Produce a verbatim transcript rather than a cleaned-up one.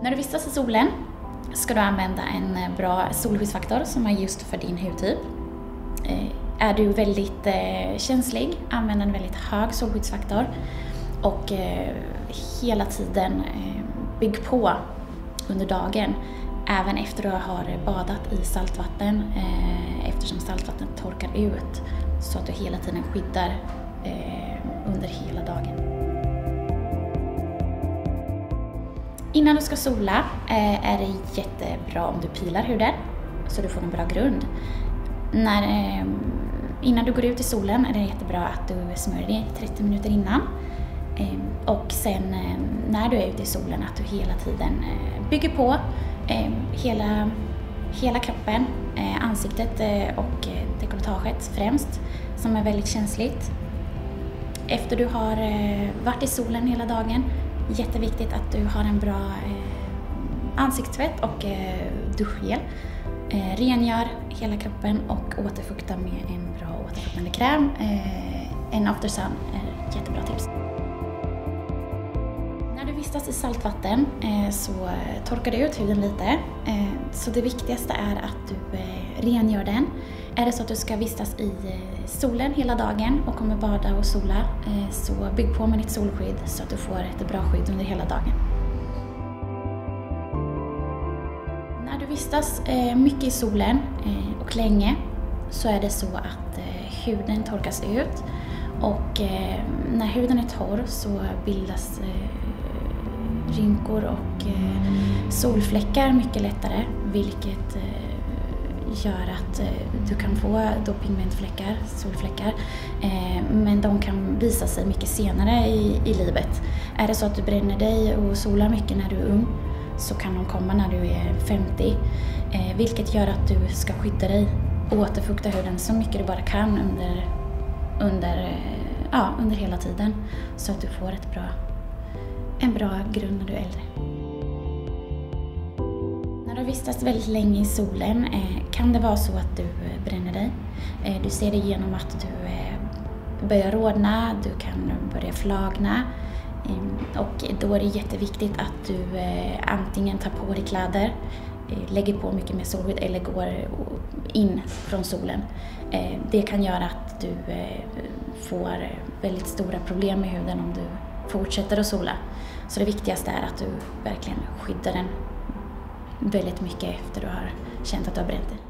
När du vistas i solen ska du använda en bra solskyddsfaktor som är just för din hudtyp. Är du väldigt känslig, använd en väldigt hög solskyddsfaktor och hela tiden bygg på under dagen, även efter du har badat i saltvatten, eftersom saltvatten torkar ut, så att du hela tiden skyddar under hela dagen. Innan du ska sola är det jättebra om du pilar huden så du får en bra grund. När, innan du går ut i solen är det jättebra att du smörjer dig trettio minuter innan. Och sen när du är ute i solen att du hela tiden bygger på hela, hela kroppen, ansiktet och dekolletaget främst, som är väldigt känsligt. Efter du har varit i solen hela dagen, jätteviktigt att du har en bra ansiktstvätt och duschgel. Rengör hela kroppen och återfukta med en bra återfuktande kräm. En After Sun är ett jättebra tips. När du vistas i saltvatten så torkar du ut huden lite. Så det viktigaste är att du rengör den. Är det så att du ska vistas i solen hela dagen och kommer bada och sola, så bygg på med ditt solskydd så att du får ett bra skydd under hela dagen. När du vistas mycket i solen och länge så är det så att huden torkas ut, och när huden är torr så bildas rynkor och solfläckar mycket lättare, vilket gör att du kan få då pigmentfläckar, solfläckar, men de kan visa sig mycket senare i, i livet. Är det så att du bränner dig och solar mycket när du är ung så kan de komma när du är femtio, vilket gör att du ska skydda dig och återfukta huden så mycket du bara kan under, under, ja, under hela tiden, så att du får ett bra, en bra grund när du är äldre. När du vistas väldigt länge i solen eh, kan det vara så att du eh, bränner dig. Eh, du ser det genom att du eh, börjar rodna, du kan börja flagna. Eh, och då är det jätteviktigt att du eh, antingen tar på dig kläder, eh, lägger på mycket mer solskydd eller går in från solen. Eh, det kan göra att du eh, får väldigt stora problem med huden om du fortsätter att sola. Så det viktigaste är att du verkligen skyddar den väldigt mycket efter du har känt att du har bränt dig.